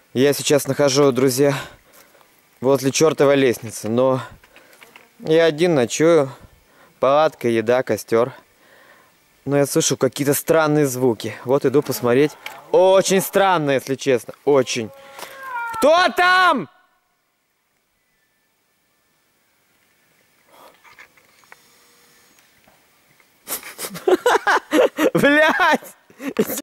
Я сейчас нахожу, друзья, возле чертовой лестницы, но я один ночую. Палатка, еда, костер. Но я слышу какие-то странные звуки. Вот иду посмотреть. Очень странно, если честно. Очень. Кто там? Блять!